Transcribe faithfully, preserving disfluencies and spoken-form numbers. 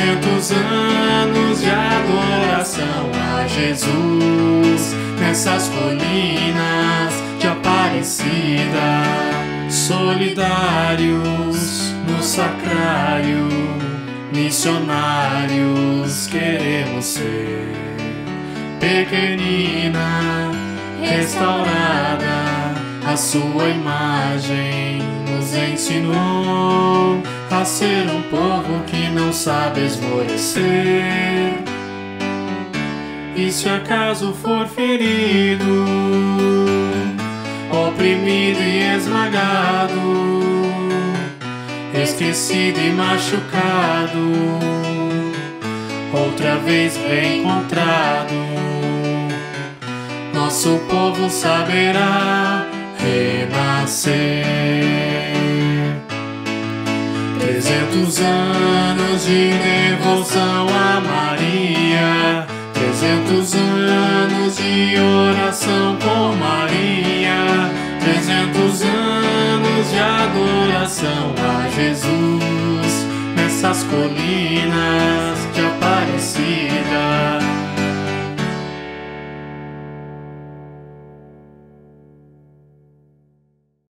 Trezentos anos de adoração a Jesus nessas colinas de Aparecida, solidários no sacrário, missionários queremos ser. Pequenina, restaurada, a sua imagem nos ensinou a ser um povo que não sabe esmorecer. E se acaso for ferido, oprimido e esmagado, esquecido e machucado, outra vez reencontrado, nosso povo saberá renascer. Trezentos anos de devoção a Maria, trezentos anos de oração com Maria, trezentos anos de adoração a Jesus nessas colinas de Aparecida.